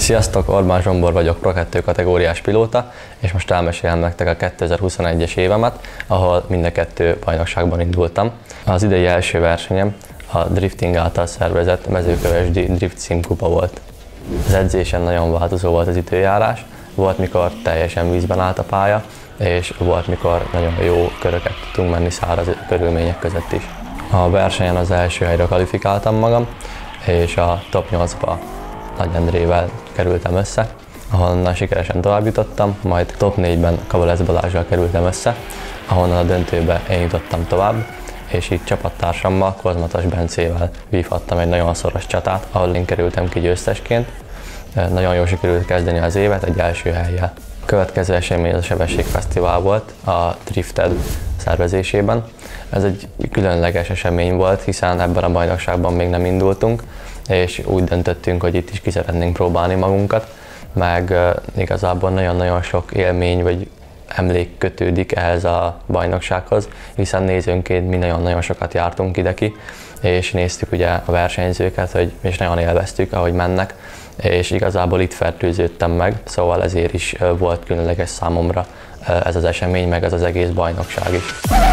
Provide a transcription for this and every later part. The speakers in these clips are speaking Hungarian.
Sziasztok, Orbán Zsombor vagyok, Pro 2 kategóriás pilóta, és most elmesélem nektek a 2021-es évemet, ahol mind a kettő bajnokságban indultam. Az idei első versenyem a drifting által szervezett mezőkövesdi drift címkupa volt. Az edzésen nagyon változó volt az időjárás, volt mikor teljesen vízben állt a pálya, és volt mikor nagyon jó köröket tudtunk menni száraz körülmények között is. A versenyen az első helyre kvalifikáltam magam, és a top 8-ba Nagy Endrével kerültem össze, ahonnan sikeresen tovább jutottam, majd top 4-ben Kavalesz Balázsral kerültem össze, ahonnan a döntőbe én jutottam tovább, és így csapattársammal, Kozmatos Bencével vívhattam egy nagyon szoros csatát, ahol én kerültem ki győztesként. Nagyon jól sikerült kezdeni az évet egy első hellyel. A következő esemény a Sebességfesztivál volt a Drifted szervezésében. Ez egy különleges esemény volt, hiszen ebben a bajnokságban még nem indultunk, és úgy döntöttünk, hogy itt is ki szeretnénk próbálni magunkat, meg igazából nagyon-nagyon sok élmény vagy emlék kötődik ehhez a bajnoksághoz, hiszen nézőnként mi nagyon-nagyon sokat jártunk ide-ki, és néztük ugye a versenyzőket, és nagyon élveztük, ahogy mennek, és igazából itt fertőződtem meg, szóval ezért is volt különleges számomra ez az esemény, meg ez az egész bajnokság is.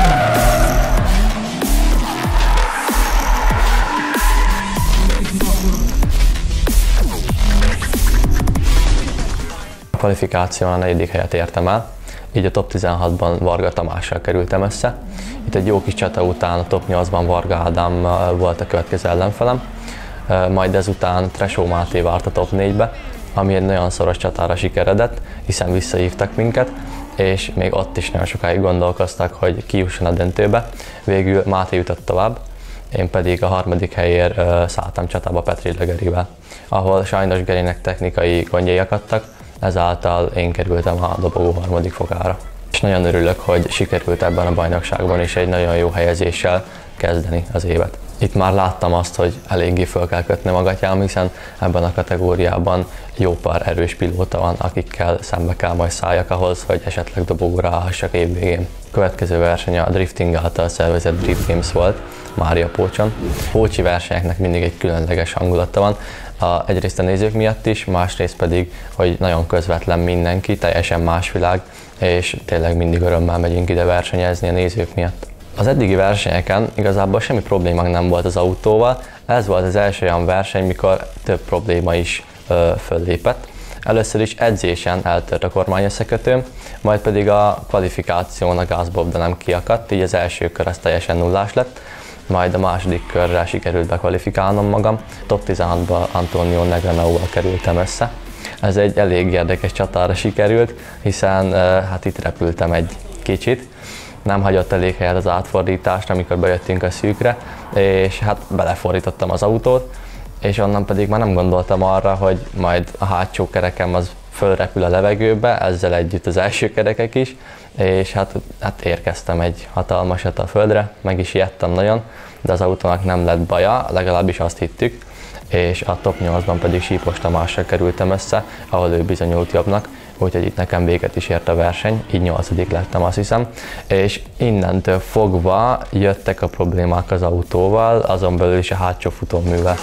A kvalifikáción a 4. helyet értem el, így a top 16-ban Varga Tamással kerültem össze. Itt egy jó kis csata után a top 8-ban Varga Ádám volt a következő ellenfelem, majd ezután Tresó Máté várt a top 4-be, ami egy nagyon szoros csatára sikeredett, hiszen visszahívtak minket, és még ott is nagyon sokáig gondolkoztak, hogy ki jusson a döntőbe. Végül Máté jutott tovább, én pedig a 3. helyért szálltam csatába Petri Gerivel, ahol sajnos Gerinek technikai gondjai akadtak, ezáltal én kerültem a dobogó 3. fokára. És nagyon örülök, hogy sikerült ebben a bajnokságban is egy nagyon jó helyezéssel kezdeni az évet. Itt már láttam azt, hogy eléggé föl kell kötni a gatyám, hiszen ebben a kategóriában jó pár erős pilóta van, akikkel szembe kell majd szálljak ahhoz, hogy esetleg dobogóra állhassak évvégén. A következő verseny a drifting által szervezett Drift Games volt, Mária Pócson. Pócsi versenyeknek mindig egy különleges hangulata van, egyrészt a nézők miatt is, másrészt pedig, hogy nagyon közvetlen mindenki, teljesen más világ, és tényleg mindig örömmel megyünk ide versenyezni a nézők miatt. Az eddigi versenyeken igazából semmi problémák nem volt az autóval, ez volt az első olyan verseny, mikor több probléma is föllépett. Először is edzésen eltört a kormányösszekötőm, majd pedig a kvalifikáción a gázbobda nem kiakadt, így az első kör az teljesen nullás lett, majd a második körre sikerült bekvalifikálnom magam. Top 16-ban Antonio Negreanu-val kerültem össze. Ez egy elég érdekes csatára sikerült, hiszen hát itt repültem egy kicsit. Nem hagyott elég helyet az átfordításra, amikor bejöttünk a szűkre, és hát belefordítottam az autót, és onnan pedig már nem gondoltam arra, hogy majd a hátsó kerekem az fölrepül a levegőbe, ezzel együtt az első kerekek is, és hát érkeztem egy hatalmasat a földre, meg is ijedtem nagyon, de az autónak nem lett baja, legalábbis azt hittük, és a top 8-ban pedig Sípos Tamással kerültem össze, ahol ő bizonyult jobbnak, úgyhogy itt nekem véget is ért a verseny, így 8. lettem, azt hiszem, és innentől fogva jöttek a problémák az autóval, azon belül is a hátsó futóművel.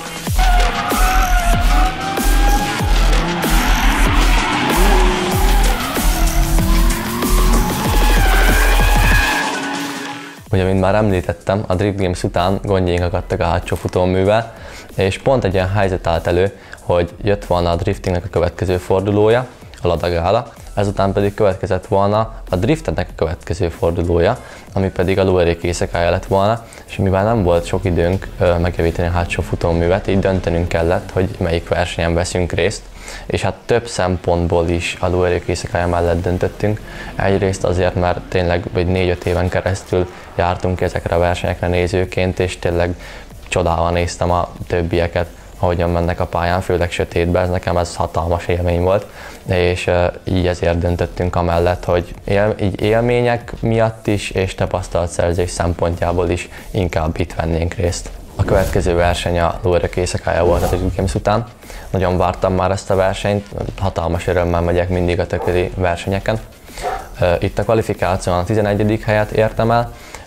Ugye, mint már említettem, a Drift Games után gondjaink akadtak a hátsó futóművel, és pont egy olyan helyzet állt elő, hogy jött volna a driftingnek a következő fordulója, a Lada Gála, ezután pedig következett volna a driftednek a következő fordulója, ami pedig a lóerék éjszakája lett volna, és mivel nem volt sok időnk megjavítani a hátsó futóművet, így döntenünk kellett, hogy melyik versenyen veszünk részt, és hát több szempontból is a lóerék éjszakája mellett döntöttünk. Egyrészt azért, mert tényleg 4-5 éven keresztül jártunk ezekre a versenyekre nézőként, és tényleg csodálva néztem a többieket, ahogyan mennek a pályán, főleg sötétben, ez hatalmas élmény volt, és így ezért döntöttünk amellett, hogy így élmények miatt is, és tapasztalatszerzés szempontjából is inkább itt vennénk részt. A következő verseny a lóerők éjszakája volt a Drift Games után. Nagyon vártam már ezt a versenyt, hatalmas örömmel megyek mindig a tököli versenyeken. Itt a kvalifikáción a 11. helyet értem el,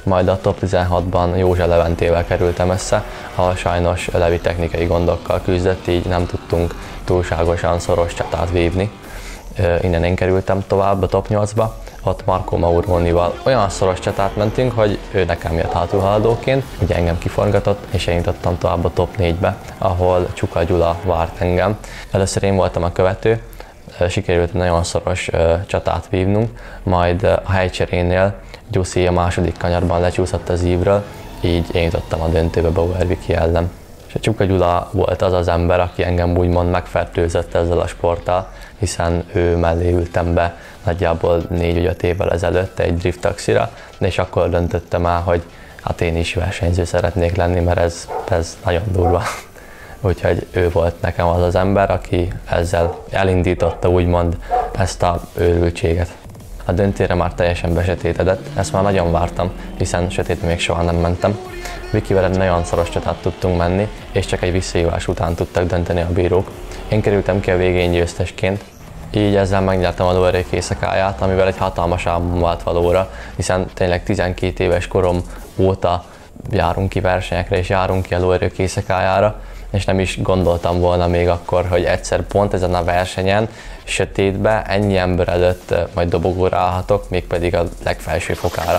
majd a top 16-ban Józsa Leventével kerültem össze, ahol sajnos Levi technikai gondokkal küzdött, így nem tudtunk túlságosan szoros csatát vívni. Innen én kerültem tovább a top 8-ba, ott Marco Maurónival olyan szoros csatát mentünk, hogy ő nekem jött hátulhaladóként, ugye engem kiforgatott, és én jutottam tovább a top 4-be, ahol Csuka Gyula várt engem. Először én voltam a követő, sikerült nagyon szoros csatát vívnunk, majd a helycserénél Gyuszi a második kanyarban lecsúszott az ívről, így én jutottam a döntőbe Bauer Viki ellen. És a Csuka Gyula volt az az ember, aki engem úgymond megfertőzött ezzel a sporttal, hiszen ő mellé ültem be nagyjából 4-5 évvel ezelőtt egy drift taxira, és akkor döntöttem el, hogy hát én is versenyző szeretnék lenni, mert ez nagyon durva. Úgyhogy ő volt nekem az az ember, aki ezzel elindította úgymond ezt a őrültséget. A döntőre már teljesen besötétedett, ezt már nagyon vártam, hiszen sötétben még soha nem mentem. Vikivel egy nagyon szoros csatát tudtunk menni, és csak egy visszahívás után tudtak dönteni a bírók. Én kerültem ki a végén győztesként, így ezzel megnyertem a lóerők éjszakáját, amivel egy hatalmas álmom vált valóra, hiszen tényleg 12 éves korom óta járunk ki versenyekre és járunk ki a lóerők éjszakájára, és nem is gondoltam volna még akkor, hogy egyszer pont ezen a versenyen, sötétbe, ennyi ember előtt majd dobogóra állhatok, mégpedig a legfelső fokára.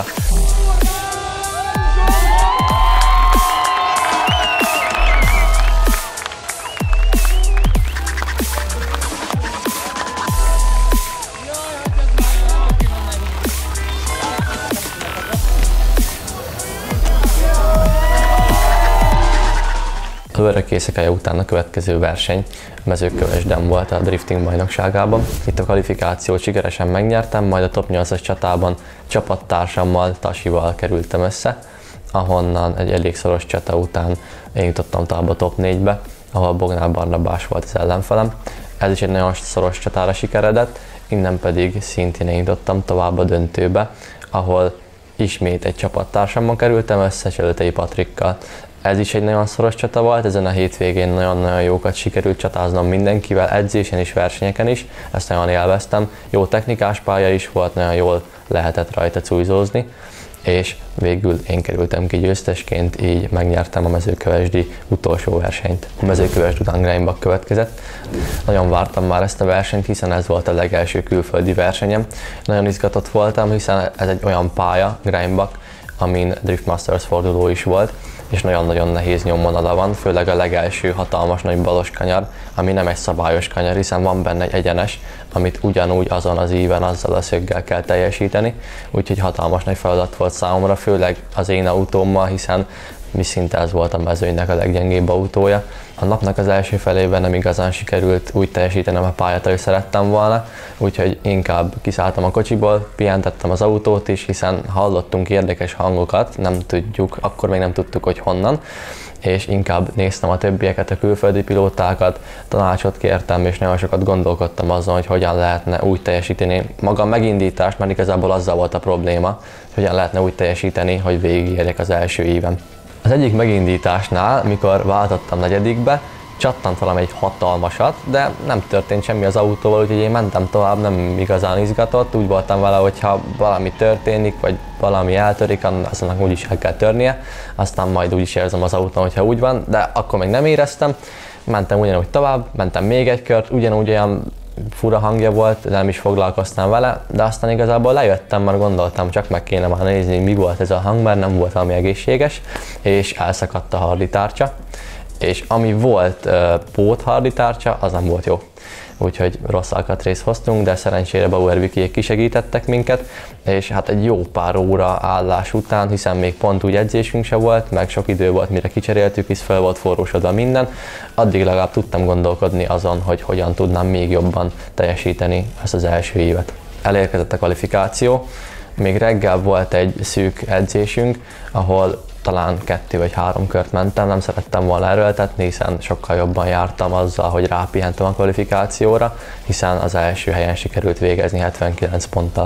A lóerők éjszakája után a következő verseny Mezőkövesden volt a drifting bajnokságában. Itt a kvalifikációt sikeresen megnyertem, majd a top 8-as csatában csapattársammal, Tasival kerültem össze, ahonnan egy elég szoros csata után én jutottam tovább a top 4-be, ahol Bognár Barnabás volt az ellenfelem. Ez is egy nagyon szoros csatára sikeredett, innen pedig szintén én jutottam tovább a döntőbe, ahol ismét egy csapattársammal kerültem össze, Csöltei Patrikkal. Ez is egy nagyon szoros csata volt, ezen a hétvégén nagyon-nagyon jókat sikerült csatáznom mindenkivel, edzésen is, versenyeken is, ezt nagyon élveztem. Jó technikás pálya is volt, nagyon jól lehetett rajta cújzózni, és végül én kerültem ki győztesként, így megnyertem a mezőkövesdi utolsó versenyt. A Mezőkövesd után Greinbach következett. Nagyon vártam már ezt a versenyt, hiszen ez volt a legelső külföldi versenyem. Nagyon izgatott voltam, hiszen ez egy olyan pálya, Greinbach, amin Drift Masters forduló is volt, és nagyon-nagyon nehéz nyomvonala van, főleg a legelső hatalmas nagy balos kanyar, ami nem egy szabályos kanyar, hiszen van benne egy egyenes, amit ugyanúgy azon az íven azzal a szöggel kell teljesíteni, úgyhogy hatalmas nagy feladat volt számomra, főleg az én autómmal, hiszen mi szinte ez volt a mezőnynek a leggyengébb autója. A napnak az első felében nem igazán sikerült úgy teljesítenem a pályát, ahogy szerettem volna, úgyhogy inkább kiszálltam a kocsiból, pihentettem az autót is, hiszen hallottunk érdekes hangokat, nem tudjuk, akkor még nem tudtuk, hogy honnan, és inkább néztem a többieket, a külföldi pilótákat, tanácsot kértem, és nagyon sokat gondolkodtam azon, hogy hogyan lehetne úgy teljesíteni maga a megindítást, mert igazából azzal volt a probléma, hogy hogyan lehetne úgy teljesíteni, hogy végigérjek az első éven. Az egyik megindításnál, mikor váltottam negyedikbe, csattant valami egy hatalmasat, de nem történt semmi az autóval, úgyhogy én mentem tovább, nem igazán izgatott, úgy voltam vele, hogy ha valami történik, vagy valami eltörik, azonnak úgyis el kell törnie, aztán majd úgyis érzem az autón, hogyha úgy van, de akkor még nem éreztem, mentem ugyanúgy tovább, mentem még egy kört, ugyanúgy olyan fura hangja volt, de nem is foglalkoztam vele, de aztán igazából lejöttem, mert gondoltam, csak meg kéne már nézni, mi volt ez a hang, mert nem volt valami egészséges, és elszakadt a harditárcsa, és ami volt pótharditárcsa, az nem volt jó. Úgyhogy rossz alkatrészt hoztunk, de szerencsére Bauer Vikiék kisegítettek minket, és hát egy jó pár óra állás után, hiszen még pont úgy edzésünk se volt, meg sok idő volt, mire kicseréltük, hisz fel volt forrósodva minden, addig legalább tudtam gondolkodni azon, hogy hogyan tudnám még jobban teljesíteni ezt az első évet. Elérkezett a kvalifikáció, még reggel volt egy szűk edzésünk, ahol talán 2 vagy 3 kört mentem, nem szerettem volna erőltetni, hiszen sokkal jobban jártam azzal, hogy rápihentem a kvalifikációra, hiszen az első helyen sikerült végezni 79 ponttal.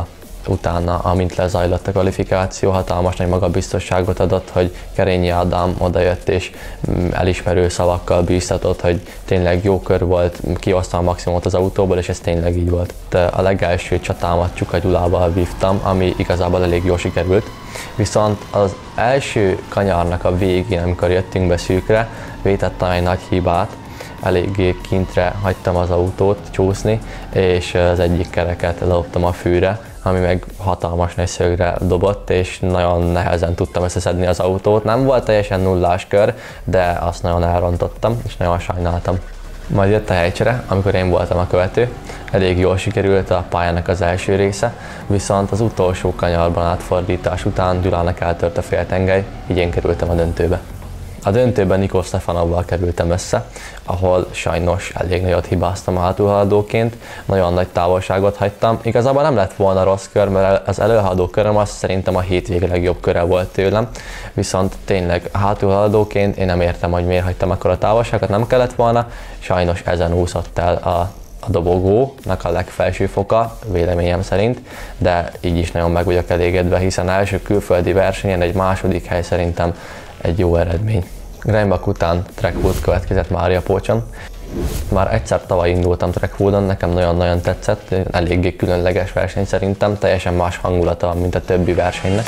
utána, amint lezajlott a kvalifikáció, hatalmas nagy magabiztosságot adott, hogy Kerényi Ádám odajött és elismerő szavakkal bíztatott, hogy tényleg jó kör volt, kihozta a maximumot az autóból, és ez tényleg így volt. De a legelső csatámat Csuka Gyulával vívtam, ami igazából elég jól sikerült. Viszont az első kanyarnak a végén, amikor jöttünk be szűkre, vétettem egy nagy hibát, eléggé kintre hagytam az autót csúszni, és az egyik kereket leloptam a fűre, ami meg hatalmas nagy szögre dobott, és nagyon nehezen tudtam összeszedni az autót. Nem volt teljesen nullás kör, de azt nagyon elrontottam, és nagyon sajnáltam. Majd jött a helycsere, amikor én voltam a követő. Elég jól sikerült a pályának az első része, viszont az utolsó kanyarban átfordítás után Gyulának eltört a féltengely, így én kerültem a döntőbe. A döntőben Nikó Stefanovval kerültem össze, ahol sajnos elég nagyot hibáztam hátulhaladóként, nagyon nagy távolságot hagytam. Igazából nem lett volna rossz kör, mert az előhaladó köröm az szerintem a hétvége legjobb köre volt tőlem, viszont tényleg hátulhaladóként én nem értem, hogy miért hagytam akkora távolságot, nem kellett volna, sajnos ezen úszott el a dobogónak a legfelső foka, véleményem szerint, de így is nagyon meg vagyok elégedve, hiszen első külföldi versenyen egy második hely szerintem egy jó eredmény. Rheinbach után trackwood következett Máriapócson. Már egyszer tavaly indultam trackwoodon, nekem nagyon-nagyon tetszett, eléggé különleges verseny szerintem, teljesen más hangulata, mint a többi versenynek.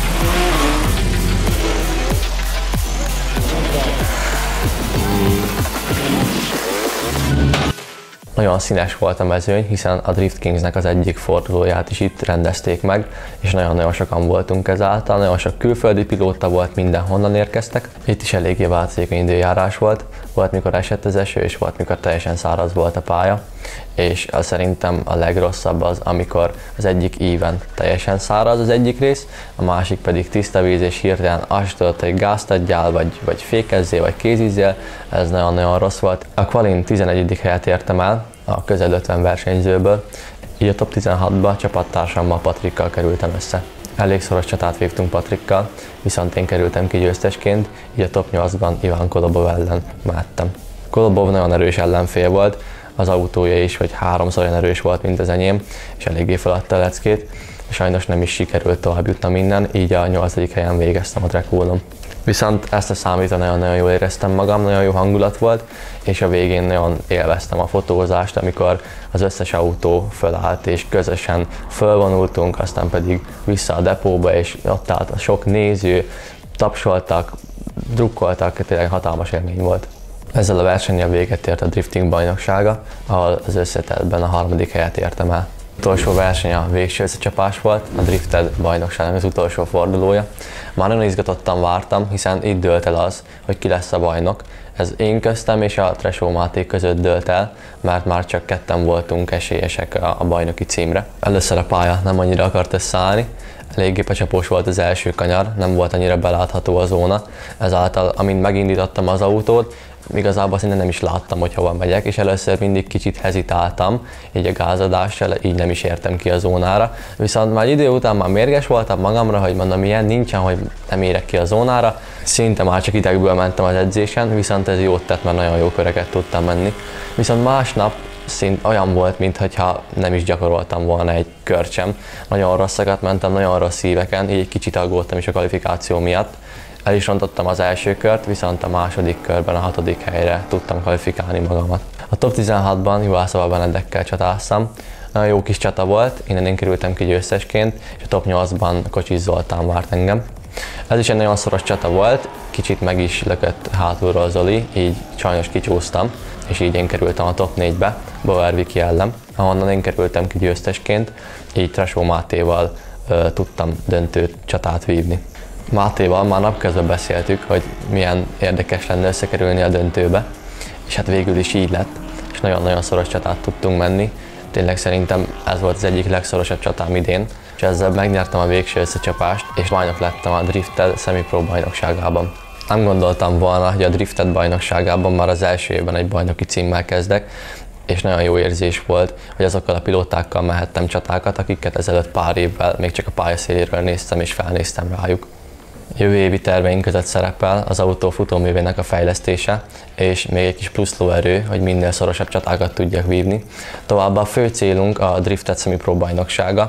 Nagyon színes volt a mezőny, hiszen a Drift Kingsnek az egyik fordulóját is itt rendezték meg, és nagyon-nagyon sokan voltunk ezáltal, nagyon sok külföldi pilóta volt, mindenhonnan érkeztek. Itt is eléggé változékony időjárás volt, volt mikor esett az eső, és volt mikor teljesen száraz volt a pálya, és szerintem a legrosszabb az, amikor az egyik íven teljesen száraz az egyik rész, a másik pedig tiszta víz, és hirtelen azt tudod, hogy gázt adjál, vagy fékezzél, vagy kézizzél, ez nagyon-nagyon rossz volt. A kvalin 11. helyet értem el a közel 50 versenyzőből, így a top 16-ba csapattársammal, Patrikkal kerültem össze. Elég szoros csatát vívtunk Patrikkal, viszont én kerültem ki győztesként, így a top 8-ban Iván Kolobov ellen mehettem. Kolobov nagyon erős ellenfél volt, az autója is, hogy 3-szor olyan erős volt, mint az enyém, és eléggé feladta a leckét. Sajnos nem is sikerült tovább jutnom innen, így a 8. helyen végeztem a trackwoodon. Viszont ezt a számítva nagyon-nagyon jól éreztem magam, nagyon jó hangulat volt, és a végén nagyon élveztem a fotózást, amikor az összes autó fölállt, és közösen fölvonultunk, aztán pedig vissza a depóba, és ott állt a sok néző, tapsoltak, drukkoltak, tényleg hatalmas élmény volt. Ezzel a versennyel véget ért a drifting bajnoksága, ahol az összetettben a 3. helyet értem el. Az utolsó verseny a végső összecsapás volt, a drifted bajnokságnak az utolsó fordulója. Már nagyon izgatottan vártam, hiszen itt dőlt el az, hogy ki lesz a bajnok. Ez én köztem és a Tresó Máté között dőlt el, mert már csak ketten voltunk esélyesek a bajnoki címre. Először a pálya nem annyira akart összeállni, eléggé becsapós volt az első kanyar, nem volt annyira belátható a zóna, ezáltal amint megindítottam az autót, igazából szinte nem is láttam, hogy hova megyek, és először mindig kicsit hezitáltam, így a gázadással, így nem is értem ki a zónára. Viszont már idő után már mérges voltam magamra, hogy mondom, ilyen nincsen, hogy nem érek ki a zónára. Szinte már csak idegből mentem az edzésen, viszont ez jót tett, mert nagyon jó köreket tudtam menni. Viszont másnap szint olyan volt, mintha nem is gyakoroltam volna egy kört sem. Nagyon rosszakat mentem, nagyon rossz szíveken, így egy kicsit aggódtam is a kvalifikáció miatt. El is rontottam az első kört, viszont a második körben a 6. helyre tudtam kvalifikálni magamat. A top 16-ban Juhászával Benedekkel csatáztam. Nagyon jó kis csata volt, innen én kerültem ki győztesként, és a top 8-ban Kocsis Zoltán várt engem. Ez is egy nagyon szoros csata volt, kicsit meg is lökött hátulról Zoli, így sajnos kicsúsztam, és így én kerültem a top 4-be, Bauer Viki ellen, ahonnan én kerültem ki győztesként, így Tresó Mátéval tudtam döntő csatát vívni. Mátéval már napközben beszéltük, hogy milyen érdekes lenne összekerülni a döntőbe, és hát végül is így lett, és nagyon-nagyon szoros csatát tudtunk menni. Tényleg szerintem ez volt az egyik legszorosabb csatám idén, és ezzel megnyertem a végső összecsapást, és bajnok lettem a Drifted Semi-Pro bajnokságában. Nem gondoltam volna, hogy a Drifted bajnokságában már az első évben egy bajnoki címmel kezdek, és nagyon jó érzés volt, hogy azokkal a pilótákkal mehettem csatákat, akiket ezelőtt pár évvel még csak a pályaszéléről néztem és felnéztem rájuk. Jövő évi terveink között szerepel az autó futóművének a fejlesztése, és még egy kis plusz lóerő, hogy minél szorosabb csatákat tudjak vívni. Továbbá a fő célunk a Drifted Semi-Pro bajnoksága,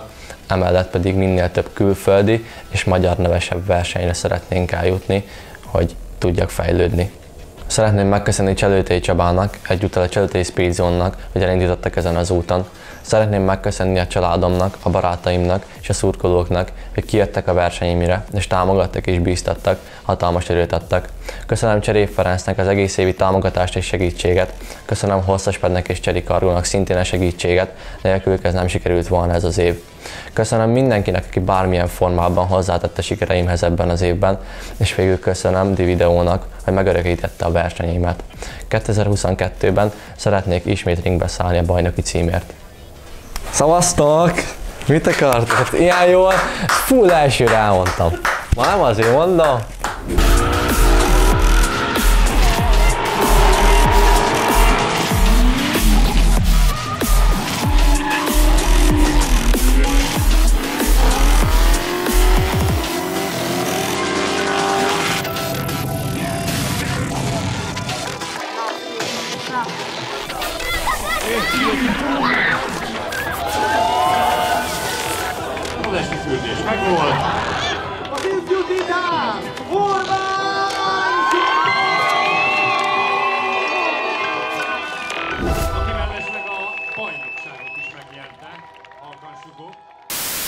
emellett pedig minél több külföldi és magyar nevesebb versenyre szeretnénk eljutni, hogy tudjak fejlődni. Szeretném megköszönni Cselőtei Csabának, egyúttal a Cselőtei Speed Zone-nak, hogy elindítottak ezen az úton. Szeretném megköszönni a családomnak, a barátaimnak és a szurkolóknak, hogy kijöttek a versenyimre, és támogattak és bíztattak, hatalmas erőt adtak. Köszönöm Cserép Ferencnek az egész évi támogatást és segítséget. Köszönöm Hosszaspednek és Cseri Kargónak szintén a segítséget, nélkülük ez nem sikerült volna ez az év. Köszönöm mindenkinek, aki bármilyen formában hozzátett a sikereimhez ebben az évben, és végül köszönöm Divideónak, hogy megörökítette a versenyeimet. 2022-ben szeretnék ismét ringbe szállni a bajnoki címért. Szavaztok! Mit akartok? Ilyen jól? Full elsőre elmondtam. Ma nem azért mondom. Az esti fürdés megvolt! A Disney után!